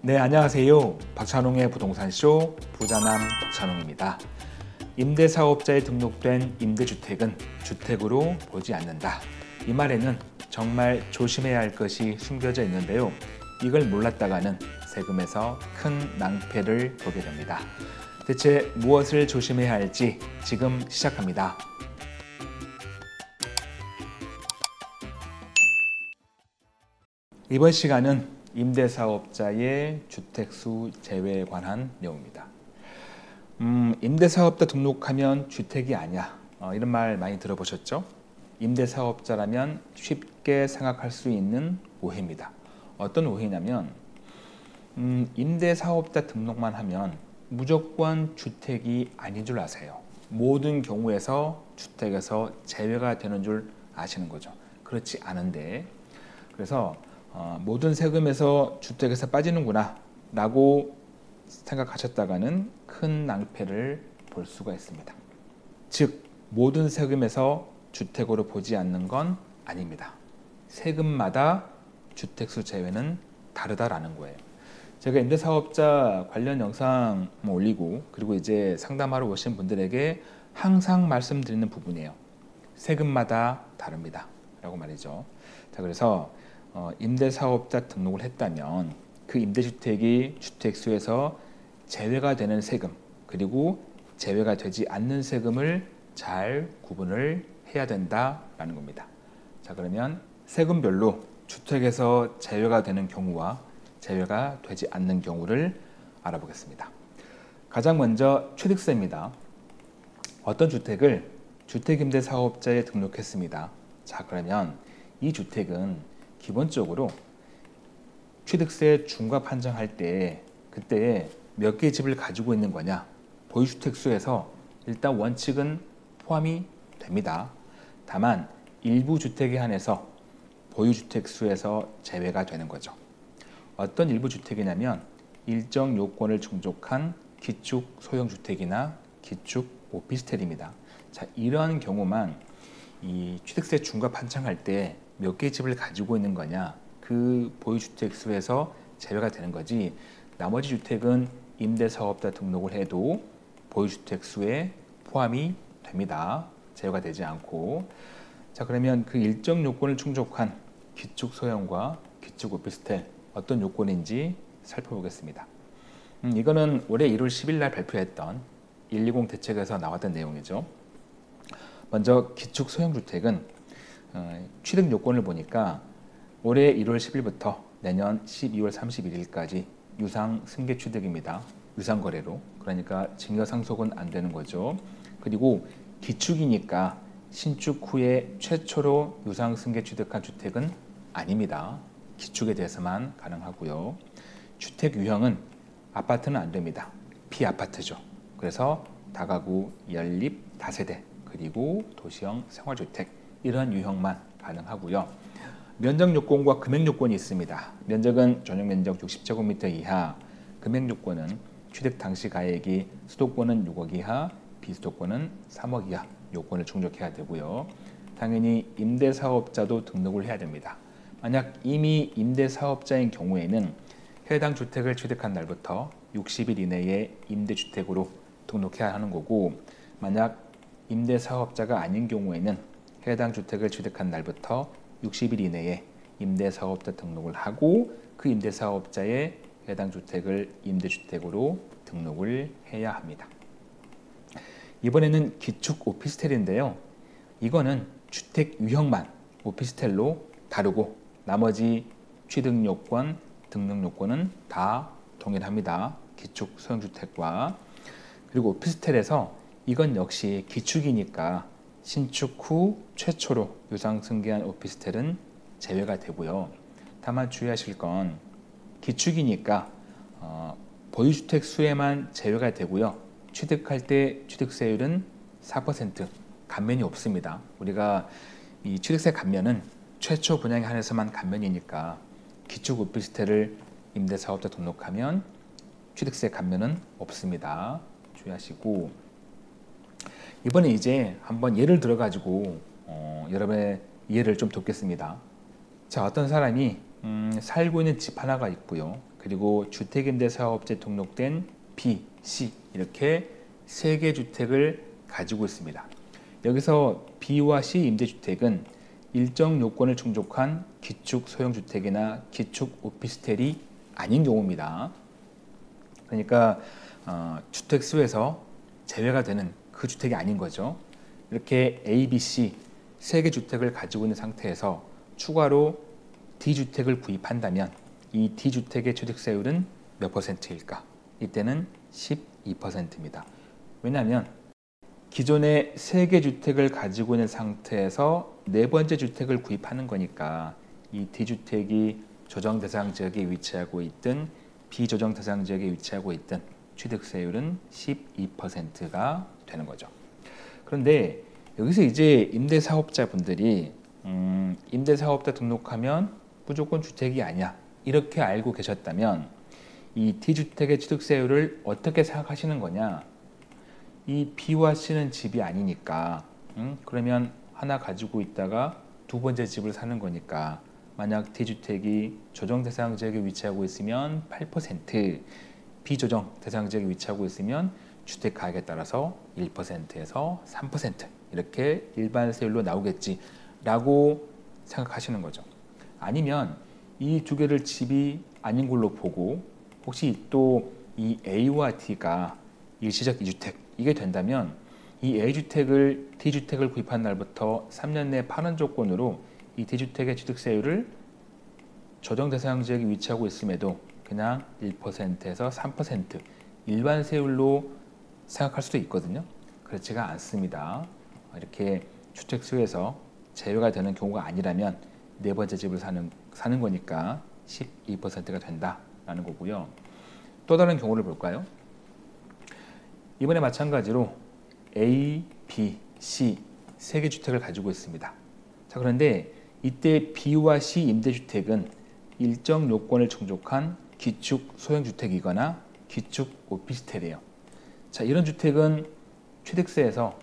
네, 안녕하세요. 박찬웅의 부동산쇼 부자남 박찬웅입니다. 임대사업자에 등록된 임대주택은 주택으로 보지 않는다. 이 말에는 정말 조심해야 할 것이 숨겨져 있는데요. 이걸 몰랐다가는 세금에서 큰 낭패를 보게 됩니다. 대체 무엇을 조심해야 할지 지금 시작합니다. 이번 시간은 임대사업자의 주택수 제외에 관한 내용입니다. 임대사업자 등록하면 주택이 아니야. 이런 말 많이 들어보셨죠? 임대사업자라면 쉽게 생각할 수 있는 오해입니다. 어떤 오해냐면 임대사업자 등록만 하면 무조건 주택이 아닌 줄 아세요. 모든 경우에서 주택에서 제외가 되는 줄 아시는 거죠. 그렇지 않은데, 그래서 모든 세금에서 주택에서 빠지는구나 라고 생각하셨다가는 큰 낭패를 볼 수가 있습니다. 즉, 모든 세금에서 주택으로 보지 않는 건 아닙니다. 세금마다 주택수 제외는 다르다라는 거예요. 제가 임대사업자 관련 영상 올리고, 그리고 이제 상담하러 오신 분들에게 항상 말씀드리는 부분이에요. 세금마다 다릅니다 라고 말이죠. 자, 그래서 임대사업자 등록을 했다면 그 임대주택이 주택수에서 제외가 되는 세금, 그리고 제외가 되지 않는 세금을 잘 구분을 해야 된다라는 겁니다. 자, 그러면 세금별로 주택에서 제외가 되는 경우와 제외가 되지 않는 경우를 알아보겠습니다. 가장 먼저 취득세입니다. 어떤 주택을 주택임대사업자에 등록했습니다. 자, 그러면 이 주택은 기본적으로 취득세 중과 판정할 때 그때 몇 개의 집을 가지고 있는 거냐, 보유주택수에서 일단 원칙은 포함이 됩니다. 다만 일부 주택에 한해서 보유주택수에서 제외가 되는 거죠. 어떤 일부 주택이냐면 일정 요건을 충족한 기축 소형주택이나 기축 오피스텔입니다. 자, 이러한 경우만 이 취득세 중과 판정할 때 몇 개의 집을 가지고 있는 거냐, 그 보유주택 수에서 제외가 되는 거지, 나머지 주택은 임대사업자 등록을 해도 보유주택 수에 포함이 됩니다. 제외가 되지 않고. 자, 그러면 그 일정 요건을 충족한 기축 소형과 기축 오피스텔 어떤 요건인지 살펴보겠습니다. 이거는 올해 1월 10일 날 발표했던 120 대책에서 나왔던 내용이죠. 먼저 기축 소형주택은 취득 요건을 보니까 올해 1월 10일부터 내년 12월 31일까지 유상 승계 취득입니다. 유상 거래로. 그러니까 증여 상속은 안 되는 거죠. 그리고 기축이니까 신축 후에 최초로 유상 승계 취득한 주택은 아닙니다. 기축에 대해서만 가능하고요. 주택 유형은 아파트는 안 됩니다. 피아파트죠. 그래서 다가구, 연립, 다세대, 그리고 도시형 생활주택, 이런 유형만 가능하고요. 면적 요건과 금액 요건이 있습니다. 면적은 전용 면적 60제곱미터 이하, 금액 요건은 취득 당시 가액이 수도권은 6억 이하, 비수도권은 3억 이하 요건을 충족해야 되고요. 당연히 임대사업자도 등록을 해야 됩니다. 만약 이미 임대사업자인 경우에는 해당 주택을 취득한 날부터 60일 이내에 임대주택으로 등록해야 하는 거고, 만약 임대사업자가 아닌 경우에는 해당 주택을 취득한 날부터 60일 이내에 임대사업자 등록을 하고 그 임대사업자의 해당 주택을 임대주택으로 등록을 해야 합니다. 이번에는 기축 오피스텔인데요. 이거는 주택 유형만 오피스텔로 다르고 나머지 취득 요건, 등록 요건은 다 동일합니다. 기축 소형주택과. 그리고 오피스텔에서 이건 역시 기축이니까 신축 후 최초로 유상 승계한 오피스텔은 제외가 되고요. 다만 주의하실 건 기축이니까 보유주택 수에만 제외가 되고요. 취득할 때 취득세율은 4%, 감면이 없습니다. 우리가 이 취득세 감면은 최초 분양에 한해서만 감면이니까 기축 오피스텔을 임대사업자 등록하면 취득세 감면은 없습니다. 주의하시고, 이번에 이제 한번 예를 들어 가지고 여러분의 이해를 좀 돕겠습니다. 자, 어떤 사람이 살고 있는 집 하나가 있고요. 그리고 주택임대사업자에 등록된 B, C 이렇게 3개 주택을 가지고 있습니다. 여기서 B와 C 임대주택은 일정 요건을 충족한 기축 소형주택이나 기축 오피스텔이 아닌 경우입니다. 그러니까 주택 수에서 제외가 되는 그 주택이 아닌 거죠. 이렇게 A, B, C 3개 주택을 가지고 있는 상태에서 추가로 D주택을 구입한다면 이 D주택의 취득세율은 몇 퍼센트일까? 이때는 12%입니다. 왜냐하면 기존에 3개 주택을 가지고 있는 상태에서 네 번째 주택을 구입하는 거니까 이 D주택이 조정 대상 지역에 위치하고 있든 비조정 대상 지역에 위치하고 있든 취득세율은 12%가 되는 거죠. 그런데 여기서 이제 임대사업자분들이 임대사업자 등록하면 무조건 주택이 아니야 이렇게 알고 계셨다면 이 D주택의 취득세율을 어떻게 생각하시는 거냐? 이 B와 C는 집이 아니니까 그러면 하나 가지고 있다가 두 번째 집을 사는 거니까 만약 D주택이 조정 대상 지역에 위치하고 있으면 8%, 비조정 대상 지역에 위치하고 있으면 주택 가격에 따라서 1%에서 3% 이렇게 일반 세율로 나오겠지라고 생각하시는 거죠. 아니면 이 두 개를 집이 아닌 걸로 보고 혹시 또 이 A와 D가 일시적 2주택 이게 된다면 이 A주택을 D주택을 구입한 날부터 3년 내에 파는 조건으로 이 D주택의 취득세율을 조정 대상 지역에 위치하고 있음에도 그냥 1%에서 3% 일반 세율로 생각할 수도 있거든요. 그렇지가 않습니다. 이렇게 주택수에서 제외가 되는 경우가 아니라면 네 번째 집을 사는 거니까 12%가 된다라는 거고요. 또 다른 경우를 볼까요? 이번에 마찬가지로 A, B, C 3개 주택을 가지고 있습니다. 자, 그런데 이때 B와 C 임대주택은 일정 요건을 충족한 기축 소형주택이거나 기축 오피스텔이에요. 자, 이런 주택은 취득세에서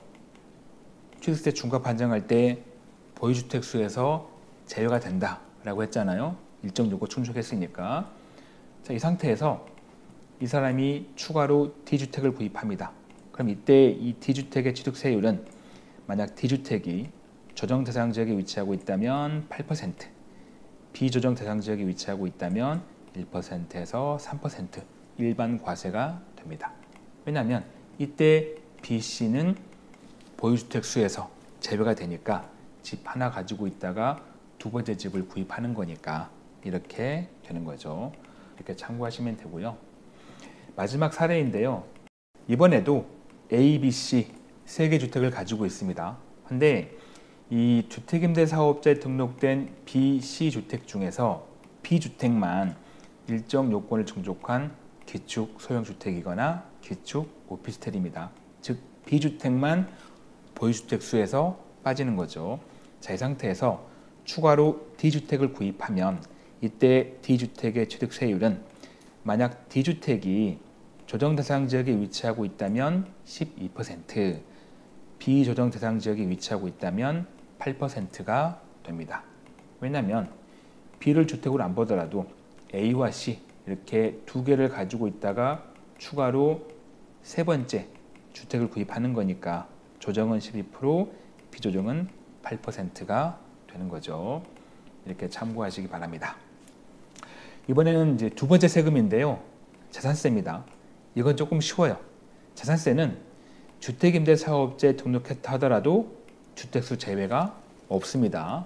취득세 중과 반영할 때 보유주택 수에서 제외가 된다라고 했잖아요. 일정 요건 충족했으니까. 자, 이 상태에서 이 사람이 추가로 D주택을 구입합니다. 그럼 이때 이 D주택의 취득세율은 만약 D주택이 조정 대상 지역에 위치하고 있다면 8%, 비조정 대상 지역에 위치하고 있다면 1%에서 3% 일반 과세가 됩니다. 왜냐하면 이때 B, C는 보유주택 수에서 제외가 되니까 집 하나 가지고 있다가 두 번째 집을 구입하는 거니까 이렇게 되는 거죠. 이렇게 참고하시면 되고요. 마지막 사례인데요. 이번에도 A, B, C 3개 주택을 가지고 있습니다. 근데 이 주택임대사업자에 등록된 B, C 주택 중에서 B주택만 일정 요건을 충족한 기축 소형주택이거나 기축 오피스텔입니다. 즉 B주택만 보유주택 수에서 빠지는 거죠. 자, 이 상태에서 추가로 D주택을 구입하면 이때 D주택의 취득세율은 만약 D주택이 조정 대상 지역에 위치하고 있다면 12%, 비조정 대상 지역에 위치하고 있다면 8%가 됩니다. 왜냐하면 B를 주택으로 안 보더라도 A와 C 이렇게 두 개를 가지고 있다가 추가로 세 번째 주택을 구입하는 거니까 조정은 12%, 비조정은 8%가 되는 거죠. 이렇게 참고하시기 바랍니다. 이번에는 이제 두 번째 세금인데요. 재산세입니다. 이건 조금 쉬워요. 재산세는 주택임대사업자에 등록했다 하더라도 주택수 제외가 없습니다.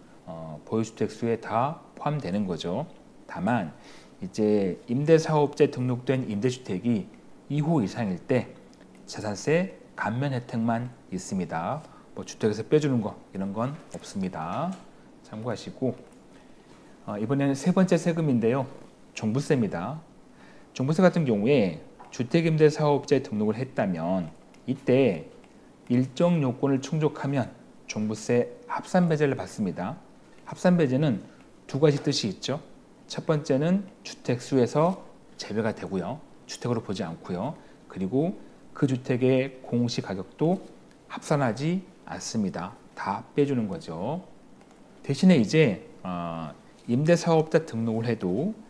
보유주택수에 다 포함되는 거죠. 다만 이제 임대사업자에 등록된 임대주택이 2호 이상일 때 재산세 감면 혜택만 있습니다. 뭐 주택에서 빼주는 거 이런 건 없습니다. 참고하시고 이번에는 세 번째 세금인데요. 종부세입니다. 종부세 같은 경우에 주택임대사업자에 등록을 했다면 이때 일정 요건을 충족하면 종부세 합산배제를 받습니다. 합산배제는 두 가지 뜻이 있죠. 첫 번째는 주택수에서 제외가 되고요. 주택으로 보지 않고요. 그리고 그 주택의 공시가격도 합산하지 않습니다. 다 빼주는 거죠. 대신에 이제 임대사업자 등록을 해도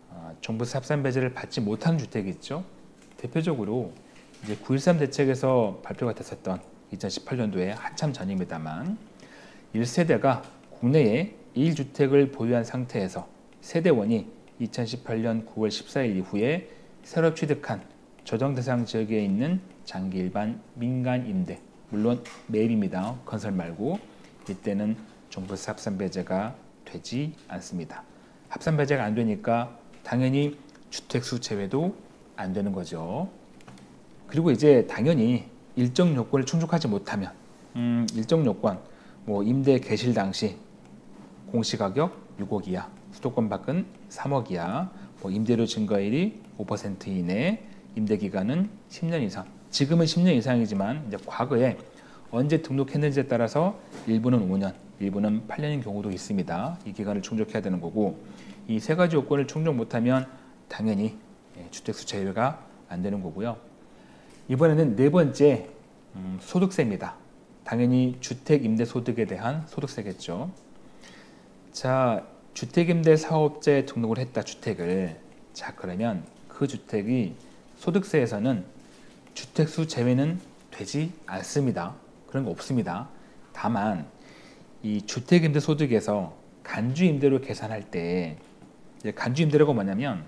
종부세 합산 배제를 받지 못하는 주택이 있죠. 대표적으로 이제 9.13 대책에서 발표가 됐었던 2018년도에 한참 전입니다만 1세대가 국내에 1주택을 보유한 상태에서 세대원이 2018년 9월 14일 이후에 새로 취득한 조정 대상 지역에 있는 장기 일반 민간 임대, 물론 매입입니다. 건설 말고 이때는 종부세 합산 배제가 되지 않습니다. 합산 배제가 안 되니까 당연히 주택수 제외도 안 되는 거죠. 그리고 이제 당연히 일정 요건을 충족하지 못하면 일정 요건, 뭐 임대 개실 당시 공시가격 6억 이하, 수도권 밖은 3억 이하, 뭐 임대료 증가율이 5% 이내, 임대 기간은 10년 이상. 지금은 10년 이상이지만 이제 과거에 언제 등록했는지에 따라서 일부는 5년, 일부는 8년인 경우도 있습니다. 이 기간을 충족해야 되는 거고, 이 세 가지 요건을 충족 못하면 당연히 주택수 제외가 안 되는 거고요. 이번에는 네 번째 소득세입니다. 당연히 주택임대소득에 대한 소득세겠죠. 자, 주택임대사업자에 등록을 했다, 주택을. 자, 그러면 그 주택이 소득세에서는 주택수 제외는 되지 않습니다. 그런 거 없습니다. 다만 이 주택임대소득에서 간주임대로 계산할 때, 간주임대료가 뭐냐면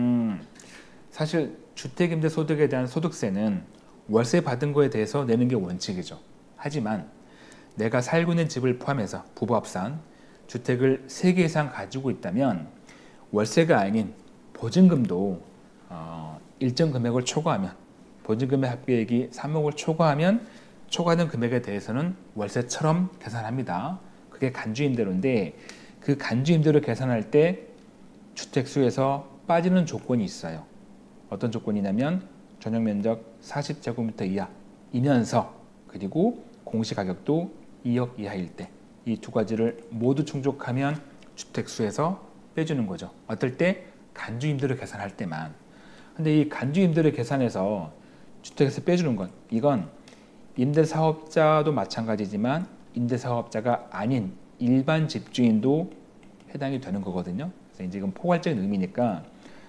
사실 주택임대소득에 대한 소득세는 월세 받은 거에 대해서 내는 게 원칙이죠. 하지만 내가 살고 있는 집을 포함해서 부부 합산 주택을 3개 이상 가지고 있다면 월세가 아닌 보증금도 일정 금액을 초과하면, 보증금의 합계액이 3억을 초과하면 초과하는 금액에 대해서는 월세처럼 계산합니다. 그게 간주임대로인데, 그 간주임대로 계산할 때 주택수에서 빠지는 조건이 있어요. 어떤 조건이냐면 전용면적 40제곱미터 이하이면서, 그리고 공시가격도 2억 이하일 때, 이 두 가지를 모두 충족하면 주택수에서 빼주는 거죠. 어떨 때? 간주임대로 계산할 때만. 근데 이 간주임대로 계산해서 주택에서 빼주는 건, 이건 임대사업자도 마찬가지지만 임대사업자가 아닌 일반 집주인도 해당이 되는 거거든요. 그래서 이제 이건 포괄적인 의미니까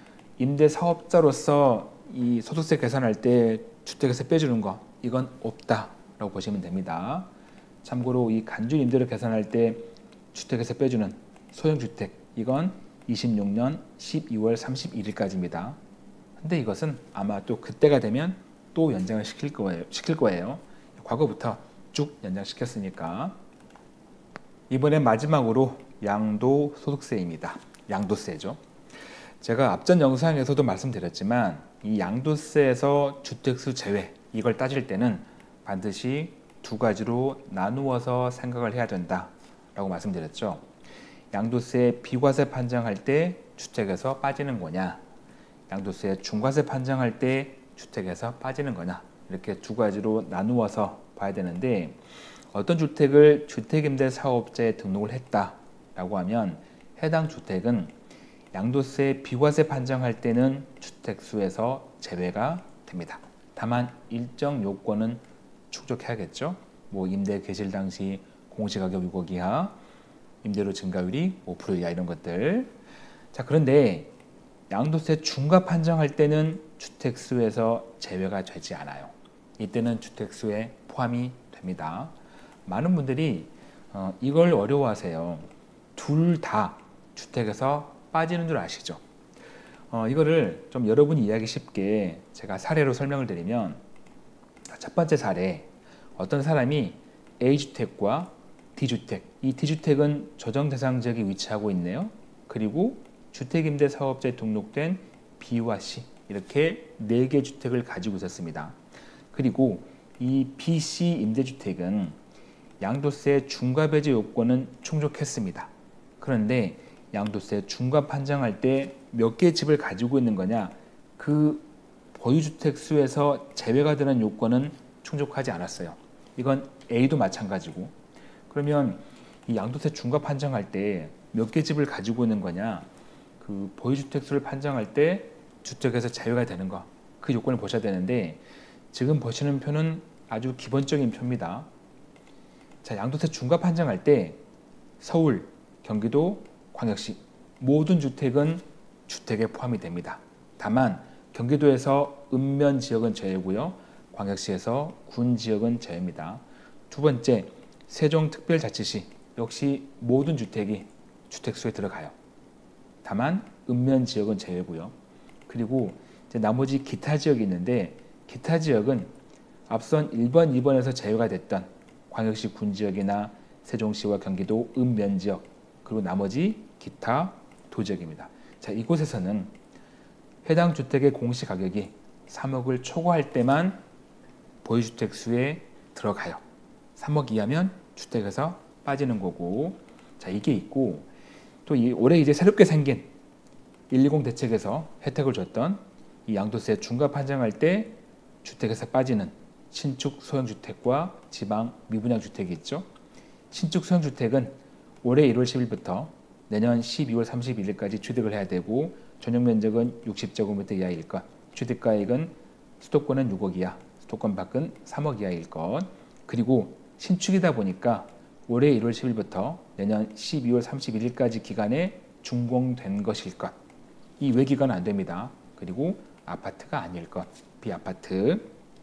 임대사업자로서 이 소득세 계산할 때 주택에서 빼주는 거, 이건 없다라고 보시면 됩니다. 참고로 이 간주임대로 계산할 때 주택에서 빼주는 소형주택, 이건 26년 12월 31일까지입니다. 근데 이것은 아마 또 그때가 되면 또 연장을 시킬 거예요. 과거부터 쭉 연장시켰으니까. 이번에 마지막으로 양도소득세입니다. 양도세죠. 제가 앞전 영상에서도 말씀드렸지만 이 양도세에서 주택수 제외, 이걸 따질 때는 반드시 두 가지로 나누어서 생각을 해야 된다라고 말씀드렸죠. 양도세 비과세 판정할 때 주택에서 빠지는 거냐, 양도세 중과세 판정할 때 주택에서 빠지는 거냐, 이렇게 두 가지로 나누어서 봐야 되는데, 어떤 주택을 주택임대사업자에 등록을 했다라고 하면 해당 주택은 양도세 비과세 판정할 때는 주택수에서 제외가 됩니다. 다만 일정 요건은 충족해야겠죠. 뭐 임대 개실 당시 공시가격 6억 이하, 임대료 증가율이 5% 이하, 이런 것들. 자, 그런데 양도세 중과 판정할 때는 주택수에서 제외가 되지 않아요. 이때는 주택수에 포함이 됩니다. 많은 분들이 이걸 어려워하세요. 둘 다 주택에서 빠지는 줄 아시죠? 이거를 좀 여러분이 이해하기 쉽게 제가 사례로 설명을 드리면, 첫 번째 사례, 어떤 사람이 A주택과 D주택, 이 D주택은 조정 대상 지역에 위치하고 있네요. 그리고 주택임대사업자에 등록된 B와 C, 이렇게 4개 주택을 가지고 있었습니다. 그리고 이 B, C 임대주택은 양도세 중과 배제 요건은 충족했습니다. 그런데 양도세 중과 판정할 때 몇 개의 집을 가지고 있는 거냐, 그 보유주택 수에서 제외가 되는 요건은 충족하지 않았어요. 이건 A도 마찬가지고. 그러면 이 양도세 중과 판정할 때 몇 개 집을 가지고 있는 거냐, 그 보유주택 수를 판정할 때 주택에서 제외가 되는 거, 그 요건을 보셔야 되는데, 지금 보시는 표는 아주 기본적인 표입니다. 자, 양도세 중과 판정할 때 서울, 경기도, 광역시 모든 주택은 주택에 포함이 됩니다. 다만 경기도에서 읍면 지역은 제외고요. 광역시에서 군 지역은 제외입니다. 두 번째, 세종특별자치시 역시 모든 주택이 주택수에 들어가요. 다만 읍면 지역은 제외고요. 그리고 이제 나머지 기타 지역이 있는데 기타 지역은 앞선 1번, 2번에서 제외가 됐던 광역시 군 지역이나 세종시와 경기도 읍면 지역 그리고 나머지 기타 도지역입니다. 자, 이곳에서는 해당 주택의 공시가격이 3억을 초과할 때만 보유주택 수에 들어가요. 3억 이하면 주택에서 빠지는 거고, 자, 이게 있고 또 올해 이제 새롭게 생긴 120 대책에서 혜택을 줬던 이 양도세 중과 판정할 때 주택에서 빠지는 신축 소형주택과 지방 미분양 주택이 있죠. 신축 소형주택은 올해 1월 10일부터 내년 12월 31일까지 취득을 해야 되고 전용 면적은 60제곱미터 이하일 것, 취득가액은 수도권은 6억 이하, 수도권 밖은 3억 이하일 것, 그리고 신축이다 보니까 올해 1월 10일부터 내년 12월 31일까지 기간에 준공된 것일 것, 이 외 기간은 안 됩니다. 그리고 아파트가 아닐 것, 비아파트.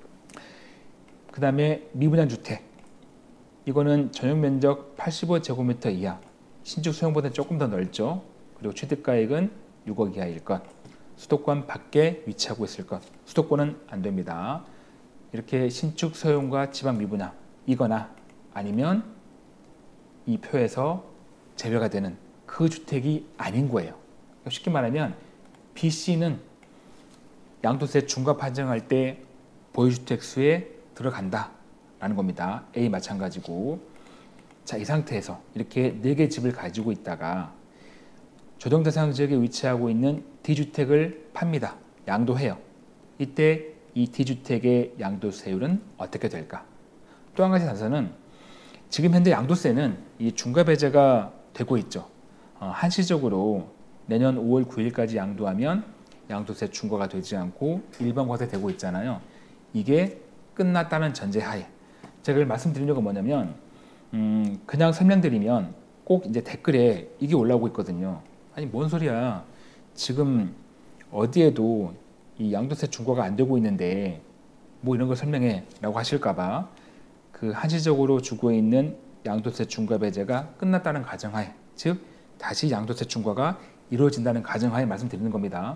그 다음에 미분양 주택, 이거는 전용 면적 85제곱미터 이하, 신축 소형보다 조금 더 넓죠. 그리고 취득가액은 6억 이하일 것, 수도권 밖에 위치하고 있을 것, 수도권은 안 됩니다. 이렇게 신축 소형과 지방 미분양 이거나 아니면 이 표에서 제외가 되는 그 주택이 아닌 거예요. 쉽게 말하면 BC는 양도세 중과 판정할 때 보유주택 수에 들어간다 라는 겁니다. A 마찬가지고. 자, 이 상태에서 이렇게 4개 집을 가지고 있다가 조정 대상 지역에 위치하고 있는 D주택을 팝니다. 양도해요. 이때 이 D주택의 양도세율은 어떻게 될까? 또 한 가지 단서는 지금 현재 양도세는 이 중과 배제가 되고 있죠. 한시적으로 내년 5월 9일까지 양도하면 양도세 중과가 되지 않고 일반과세 되고 있잖아요. 이게 끝났다는 전제하에 제가 말씀드린 이유가 뭐냐면 그냥 설명드리면 꼭 이제 댓글에 이게 올라오고 있거든요. 아니 뭔 소리야, 지금 어디에도 이 양도세 중과가 안 되고 있는데 뭐 이런 걸 설명해 라고 하실까봐 그 한시적으로 주고 있는 양도세 중과 배제가 끝났다는 가정하에, 즉 다시 양도세 중과가 이루어진다는 가정하에 말씀드리는 겁니다.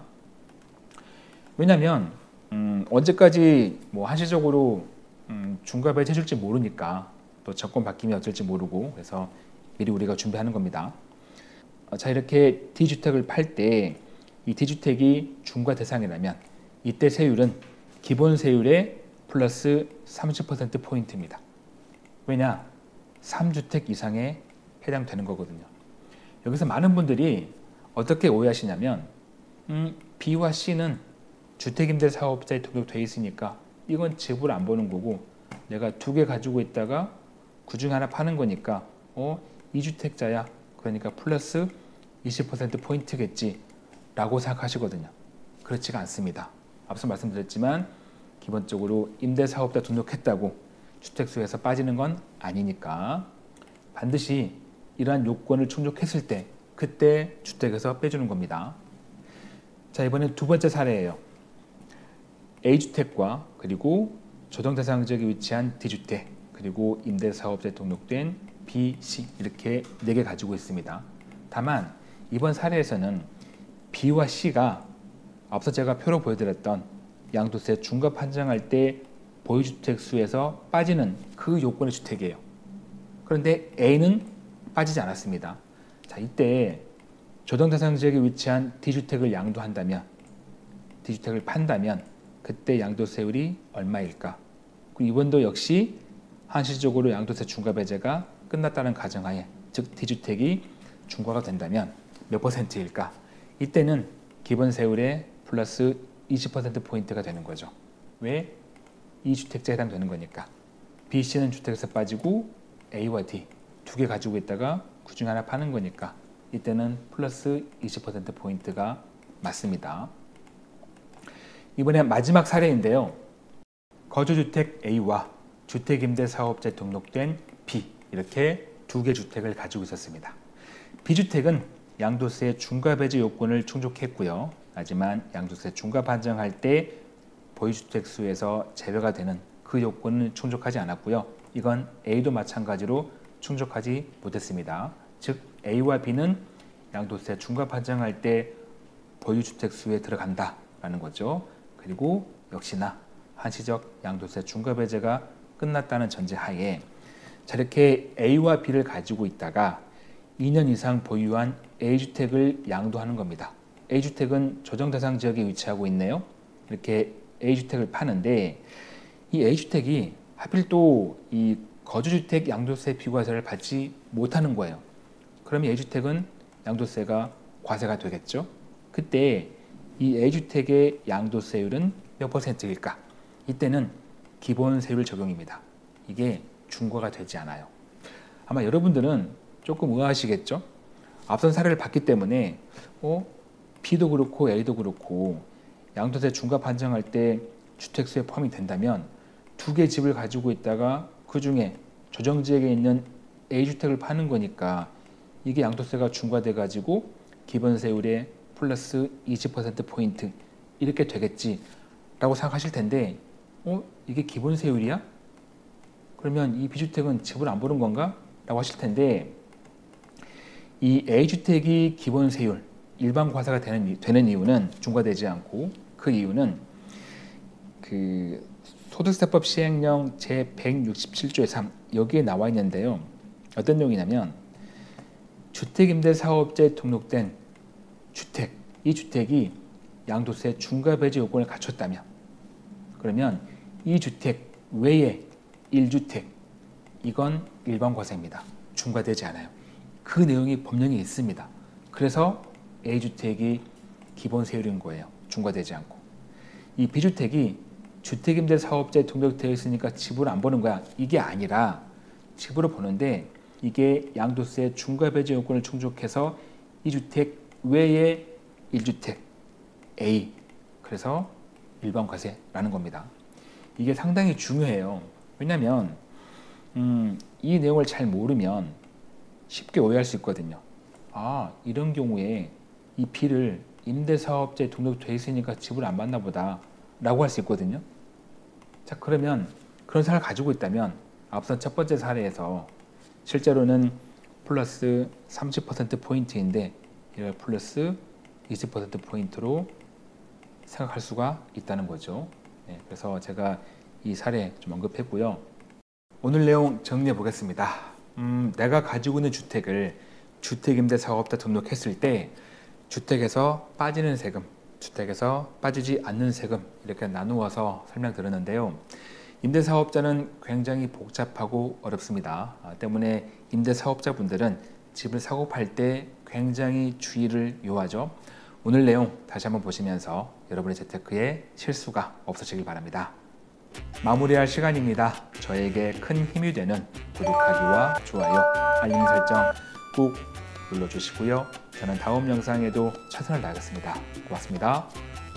왜냐하면 언제까지 뭐 한시적으로 중과 배제 해줄지 모르니까, 또 정권 바뀜이 어쩔지 모르고, 그래서 미리 우리가 준비하는 겁니다. 자, 이렇게 D주택을 팔 때 이 D주택이 중과 대상이라면 이때 세율은 기본 세율의 플러스 30%포인트입니다. 왜냐? 3주택 이상에 해당되는 거거든요. 여기서 많은 분들이 어떻게 오해하시냐면 B와 C는 주택임대사업자에 등록되어 있으니까 이건 지불 안 보는 거고, 내가 2개 가지고 있다가 그중 하나 파는 거니까 2주택자야, 그러니까 플러스 20%포인트겠지 라고 생각하시거든요. 그렇지가 않습니다. 앞서 말씀드렸지만 기본적으로 임대사업자 등록했다고 주택수에서 빠지는 건 아니니까 반드시 이러한 요건을 충족했을 때 그때 주택에서 빼주는 겁니다. 자, 이번엔 두 번째 사례예요. A주택과 그리고 조정 대상 지역에 위치한 D주택, 그리고 임대사업자에 등록된 B, C 이렇게 4개 가지고 있습니다. 다만 이번 사례에서는 B와 C가 앞서 제가 표로 보여드렸던 양도세 중과 판정할 때 보유주택 수에서 빠지는 그 요건의 주택이에요. 그런데 A는 빠지지 않았습니다. 자, 이때 조정 대상 지역에 위치한 D주택을 양도한다면, D주택을 판다면 그때 양도세율이 얼마일까? 이번도 역시 한시적으로 양도세 중과 배제가 끝났다는 가정하에, 즉 D주택이 중과가 된다면 몇 %일까? 이때는 기본 세율의 플러스 20%포인트가 되는 거죠. 왜? 이 주택자에 해당되는 거니까. B, C는 주택에서 빠지고 A와 D 2개 가지고 있다가 그중 하나 파는 거니까 이때는 플러스 20%포인트가 맞습니다. 이번에 마지막 사례인데요. 거주주택 A와 주택임대사업자에 등록된 B, 이렇게 2개 주택을 가지고 있었습니다. B주택은 양도세 중과 배제 요건을 충족했고요. 하지만 양도세 중과 반정할 때 보유주택 수에서 제외가 되는 그 요건은 충족하지 않았고요. 이건 A도 마찬가지로 충족하지 못했습니다. 즉 A와 B는 양도세 중과 반정할 때 보유주택 수에 들어간다라는 거죠. 그리고 역시나 한시적 양도세 중과 배제가 끝났다는 전제하에 저렇게 A와 B를 가지고 있다가 2년 이상 보유한 A주택을 양도하는 겁니다. A주택은 조정 대상 지역에 위치하고 있네요. 이렇게 A주택을 파는데 이 A주택이 하필 또 이 거주주택 양도세 비과세를 받지 못하는 거예요. 그러면 A주택은 양도세가 과세가 되겠죠. 그때 이 A주택의 양도세율은 몇 %일까? 이때는 기본세율 적용입니다. 이게 중과가 되지 않아요. 아마 여러분들은 조금 의아하시겠죠? 앞선 사례를 봤기 때문에 B도 그렇고 A도 그렇고 양도세 중과 반정할 때 주택수에 포함이 된다면 두 개 집을 가지고 있다가 그 중에 조정지역에 있는 A주택을 파는 거니까 이게 양도세가 중과돼 가지고 기본세율에 플러스 20%포인트 이렇게 되겠지 라고 생각하실 텐데 이게 기본세율이야? 그러면 이 B주택은 지불 안 보는 건가? 라고 하실 텐데 이 A주택이 기본세율 일반 과세가 되는 이유는 중과되지 않고 그 이유는 그 소득세법 시행령 제167조의 3 여기에 나와 있는데요. 어떤 내용이냐면 주택임대사업자에 등록된 주택, 이 주택이 양도세 중과 배제 요건을 갖췄다면 그러면 이 주택 외에 1주택 이건 일반 과세입니다. 중과되지 않아요. 그 내용이 법령에 있습니다. 그래서 A주택이 기본세율인 거예요. 중과되지 않고. 이 B주택이 주택임대사업자에 등록되어 있으니까 지불을 안 보는 거야. 이게 아니라 지불을 보는데 이게 양도세 중과 배제 요건을 충족해서 이 주택 외에 1주택 A 그래서 일반 과세라는 겁니다. 이게 상당히 중요해요. 왜냐하면 이 내용을 잘 모르면 쉽게 오해할 수 있거든요. 이런 경우에 이 B를 임대사업자에 등록되어 있으니까 지불 안 받나 보다 라고 할 수 있거든요. 자, 그러면 그런 사례를 가지고 있다면 앞선 첫 번째 사례에서 실제로는 플러스 30%포인트인데 이걸 플러스 20%포인트로 생각할 수가 있다는 거죠. 네, 그래서 제가 이 사례 좀 언급했고요. 오늘 내용 정리해 보겠습니다. 내가 가지고 있는 주택을 주택임대사업자 등록했을 때 주택에서 빠지는 세금, 주택에서 빠지지 않는 세금 이렇게 나누어서 설명드렸는데요. 임대사업자는 굉장히 복잡하고 어렵습니다. 때문에 임대사업자분들은 집을 사고 팔 때 굉장히 주의를 요하죠. 오늘 내용 다시 한번 보시면서 여러분의 재테크에 실수가 없으시길 바랍니다. 마무리할 시간입니다. 저에게 큰 힘이 되는 구독하기와 좋아요, 알림 설정 꼭 눌러주시고요. 저는 다음 영상에도 최선을 다하겠습니다. 고맙습니다.